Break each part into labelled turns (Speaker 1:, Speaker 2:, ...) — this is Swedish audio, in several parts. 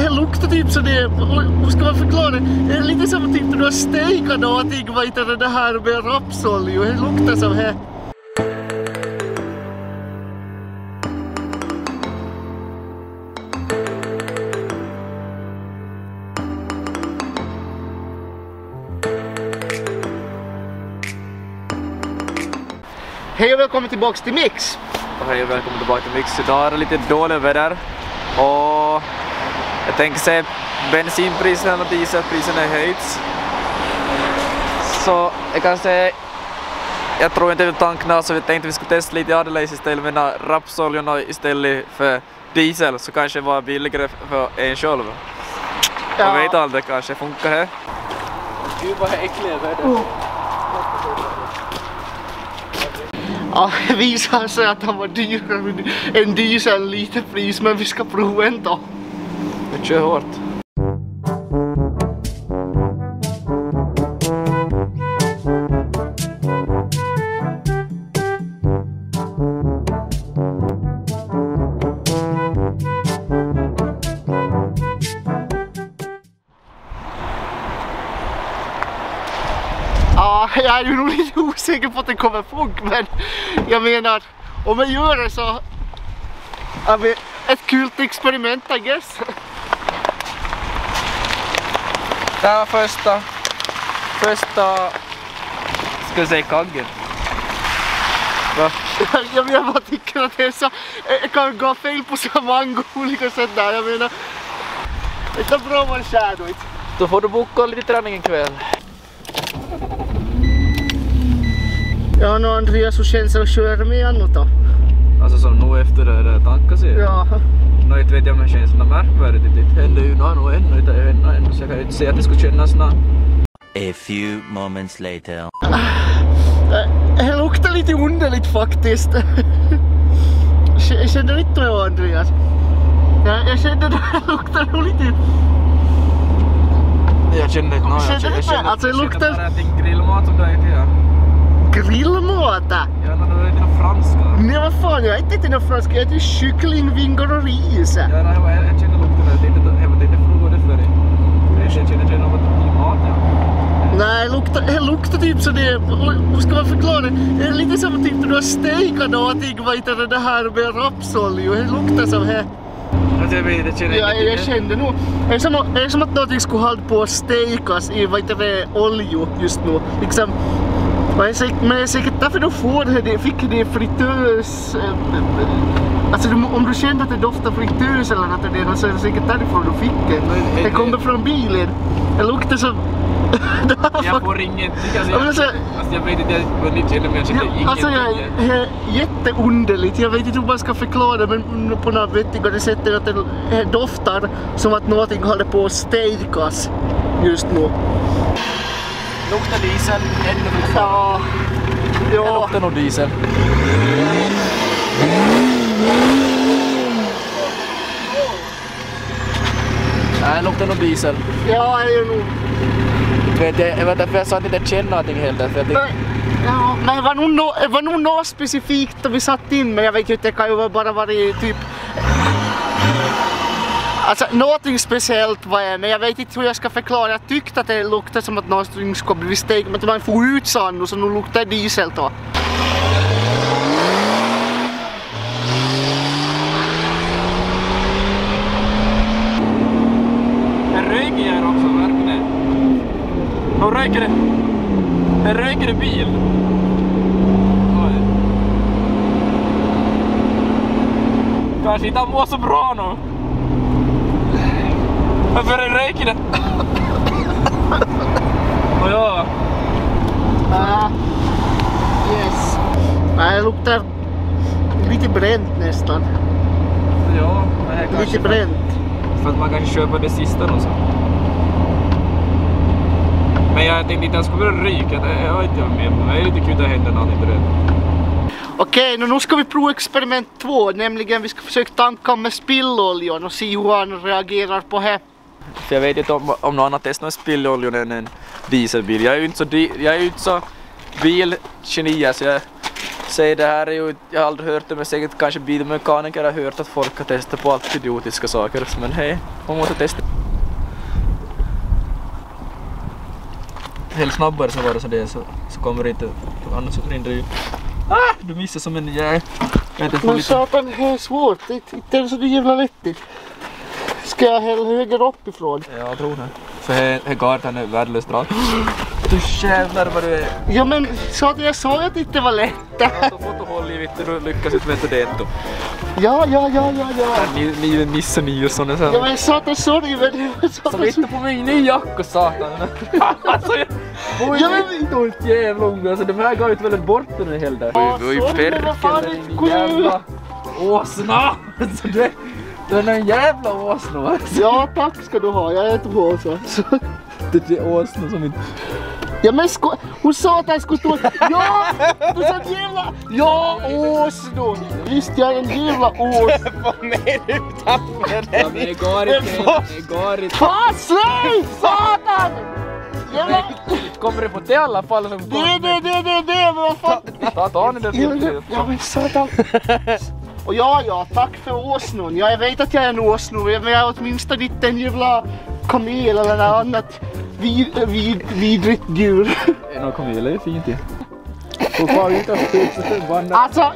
Speaker 1: det luktar typ så det, hur ska man förklara det? Det är lite som typ när du har stekat någonting, vad heter det här med rapsolja, det luktar som här. Hej och välkommen tillbaka till Mix!
Speaker 2: Hej och välkommen tillbaka till Mix. Idag är det lite dåligt väder och jag tänker säga bensinpriserna och dieselpriserna är höjts. Så jag kan säga, jag tror inte vi tankar så vi tänkte vi skulle testa lite annorlunda istället med rapsoljorna istället för diesel så kanske det var billigare för en själv. Ja. Jag vet aldrig, kanske funkar det. Gud vad äckliga väder.
Speaker 1: Ja, det visar sig att han var dyrare än diesel lite pris, men vi ska prova ändå.
Speaker 2: Det kör hårt.
Speaker 1: Ja, jag är ju nog lite osäker på att det kommer funka, men jag menar, om jag gör det så är det ett kul experiment, I guess.
Speaker 2: Det här var första ska jag säga kaggen. Va?
Speaker 1: Jag bara tycker att det är så, jag kan gå fel på så många olika sätt där, jag menar, det är bra man kär då.
Speaker 2: Då får du boka lite träning en kväll.
Speaker 1: Ja, nu Andreas, hur känns det att köra med annat då?
Speaker 2: Alltså som nu efter det tankar sig.
Speaker 1: Ja.
Speaker 2: Nu vet jag om det känns något märkvärdigt. Det händer ju nog ännu så jag kan ju inte säga att det skulle kännas något.
Speaker 3: A few moments later.
Speaker 1: Det luktar lite underligt faktiskt. Jag känner inte jag, Andreas. Jag känner att det luktar lite...
Speaker 2: Jag känner inte något.
Speaker 1: Jag känner
Speaker 2: bara att det är grillmat som du äter här.
Speaker 1: Grillmat?
Speaker 2: Ja, när du äter något franska.
Speaker 1: Nej, vad fan, jag äter inte något franska. Jag äter kyckling, vingar och ris.
Speaker 2: Ja, nej, jag känner lukten. Det är inte frågor för dig. Jag känner något i mat, ja.
Speaker 1: Nej, det luktar typ så det, hur ska man förklara det? Det är lite som typ när du har stekat någonting, vad heter det här med rapsolja, det luktar som här. Jag kände nog, det är som att någonting skulle hålla på att stekas i, vad heter det, olja just nu. Liksom, men det är säkert därför du får det, fick det fritös. Alltså om du kände att det doftar fritös eller något så är det säkert därifrån du fick det. Det kommer från bilen. Det luktar som...
Speaker 2: Jag får inget. Alltså jag vet inte vad ni känner, men jag känner inget.
Speaker 1: Alltså det är jätteunderligt. Jag vet inte hur man ska förklara, men på något vettigare sätt är att det doftar som att någonting håller på att stekas just nu.
Speaker 2: Luktar diesel, ännu
Speaker 1: ja.
Speaker 2: Det luktar nog diesel. Nej, det luktar nog diesel.
Speaker 1: Ja, det är nog.
Speaker 2: Jag vet inte, jag sa att jag inte känner någonting heller.
Speaker 1: Ja, men det var nog något specifikt då vi satt in, men jag vet inte, det kan ju bara vara typ... Alltså, någonting speciellt var det, men jag vet inte hur jag ska förklara. Jag tyckte att det luktade som att någonting skulle bli steg, men man får ut sand och så nu luktar diesel då.
Speaker 2: Det röker här också, verkligen. Och röker det. Det röker i bil. Oj. Kanske inte mår så bra nu. Varför är det röker det? Och ja.
Speaker 1: Yes. Nej, det luktar lite bränt nästan.
Speaker 2: Ja, det
Speaker 1: lite bränt.
Speaker 2: För att man kanske köper det sista då så. Men jag tänkte inte att jag skulle börja ryka. Jag vet inte med. Det är lite kul att hända någonting till det.
Speaker 1: Okej, nu ska vi prova experiment 2. Nämligen vi ska försöka tanka med spilloljan och se hur han reagerar på det.
Speaker 2: För jag vet inte om någon annat testar med spilloljan än en dieselbil. Jag är ju inte så bilgeni, så säg det här är ju, jag har aldrig hört det men säkert kanske bilmekaniker har hört att folk har testat på allt idiotiska saker. Men hej, man måste testa. Helt snabbare så var det så det så kommer det inte, annars så rinner det ju. Du missar som en jäl.
Speaker 1: Men satan, det är svårt. Det är så jävla vettigt. Ska jag hälla högre uppifrån?
Speaker 2: Ja, jag tror det. För här gatan är värdelöst bra. Du jävlar vad du är.
Speaker 1: Ja men jag sa att det inte var lätt.
Speaker 2: Ja, så får du hålla i vitt och lyckas ut med det ändå.
Speaker 1: Ja.
Speaker 2: Ni missar ni och sådana så.
Speaker 1: Ja men satan, sorry men...
Speaker 2: Så vitt på min nya jacka, satan. Alltså jag... Ja men... Du är ett jävla unga, alltså de här gav ut väl bort den hela där.
Speaker 1: Ja,
Speaker 2: du är ju perkele, din jävla åsna. Alltså du är en jävla åsna.
Speaker 1: Ja tack ska du ha, jag är inte åsna.
Speaker 2: Det är åsna som inte...
Speaker 1: Ja men hon sa att han skulle stå... Ja! Du sa jävla... Ja, åsnor! Visst, jag är en jävla åsna.
Speaker 2: Vad mer utanför det? Ja men det går inte.
Speaker 1: Fan, släng! Satan! Jävla...
Speaker 2: Kommer det på det i alla fall som kommer?
Speaker 1: Det, vad fan?
Speaker 2: Ta ni det.
Speaker 1: Ja men satan. Och ja, tack för åsnon. Jag vet att jag är en åsno, men jag är åtminstone inte en jävla kamel eller något annat vidrigt djur.
Speaker 2: En kamel är ju fint ju.
Speaker 1: Alltså...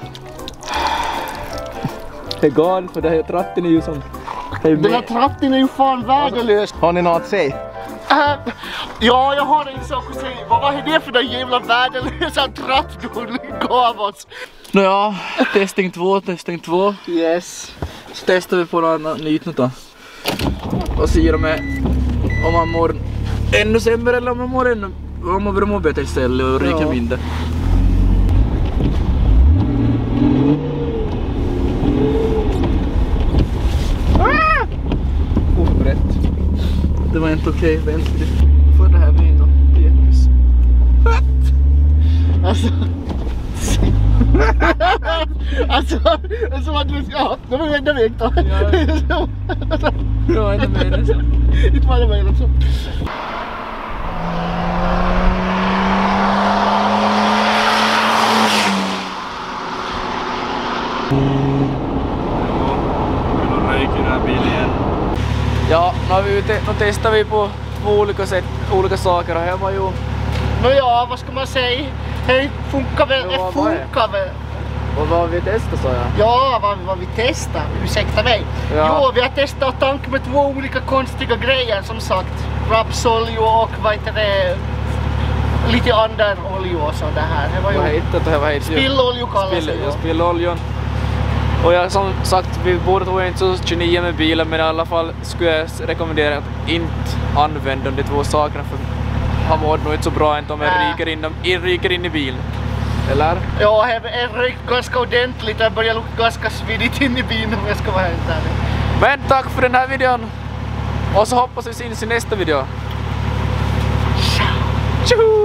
Speaker 2: Det är galet för det här tratten är ju som...
Speaker 1: Den här tratten är ju fan värdelös.
Speaker 2: Har ni något att säga?
Speaker 1: Ja, jag har en sak att säga. Vad är det för den jävla värdelösa tratt du gav oss?
Speaker 2: Nåja, testing 2.
Speaker 1: Yes.
Speaker 2: Så testar vi på något nytt nu då. Och ser om man mår ännu sämre eller om man börjar må bättre istället och ryker mindre. Rätt. Det var inte okej, vänta. Får det här med in då.
Speaker 1: Alltså vad du ska ha. Det var enda väg då.
Speaker 2: Ja, enda väg det så.
Speaker 1: Inte var det väg också.
Speaker 2: Ja, nu testar vi på olika saker och här var ju...
Speaker 1: Nåja, vad ska man säga? Det funkar väl,
Speaker 2: Och vad vi testar sa jag?
Speaker 1: Ja, vad vi testar, ursäkta mig.
Speaker 2: Ja.
Speaker 1: Jo, vi har testat att tanka med 2 olika konstiga grejer som sagt. Rapsolja och vad heter det? Lite andra olja och så det här. Det var ju...
Speaker 2: Vad heter det?
Speaker 1: Spillolja kallas det.
Speaker 2: Ja, spilloljan. Och jag som sagt, vi båda två är inte så 29 med bilen, men i alla fall skulle jag rekommendera att inte använda de 2 sakerna för han mår nog inte så bra inte om jag ryker in i bilen. Eller?
Speaker 1: Ja, jag rykt ganska ordentligt. Jag börjar lukta ganska svidigt in i bilen om jag ska vara helt ärlig.
Speaker 2: Men tack för den här videon. Och så hoppas vi syns i nästa video.
Speaker 1: Tjoho!